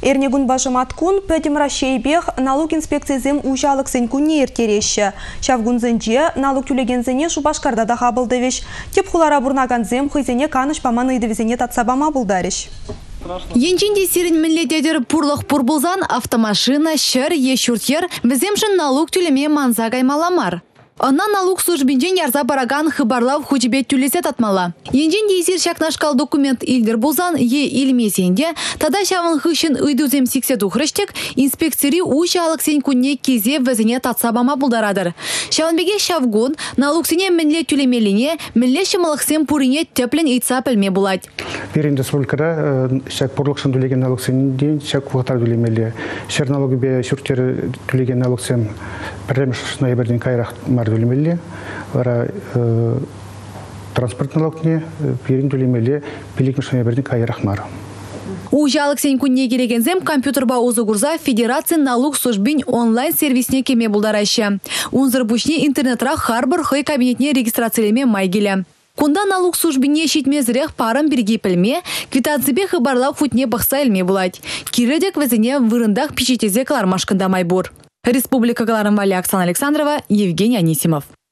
Эрнегун башыматкун пөдімра шейбех налог инспекциясым ужалық сен күнне ертереші. Шавгунзынже налог түлегензіне шубашкарда да қабылдывеш. Теп хулара бурнаганзым хызене каныш паманы идывізіне татсабама бұлдарыш. Енченде сирен миллетедер пурлық пурбулзан автомашина, шыр, ешуртер, віземшін налог түлеме манза каймаламар. Она налог службинжен ярза бараган хыбарлав хучебет түлесет атмала. Енжен дейсер шакнашкал документ илдер булзан е илмесенде, тада шавын хышын үйдузем сиксе тухрыштек, инспекцири ушалық сен күнне кезе візіне татсабама бұлдарадыр. Шавынбеге шавгун налог сене мінле түлемеліне, мінле шымылықсен пурине теплен итса пілме бұлад. Берін республикада шак пұрлықсын түлеген налог сенен шак қуғатар түлемелі. Шер налоги бе шүрттері түлеген налог сен пәрдемішшына еберден кайрақ түлемелі, вара транспорт налогне перин түлемелі пилик мышыне берден кайрах мар. Ужалық сен күнне керегензем компьютерба озығырза Федерация налог службин онлайн сервисне кеме бұлдарашы. Унзыр бұшне интернетра харбор хой кабинетне регистрациялеме майгелі. Кунда налог службине шитмезірек парам бірге пілме, квитанцибе хыбарлау футне бақса әлме бұлад. Киредек візіне вырындақ печетезе калармашқында майбур. Республика Галарам Вали, Оксана Александрова, Евгений Анисимов.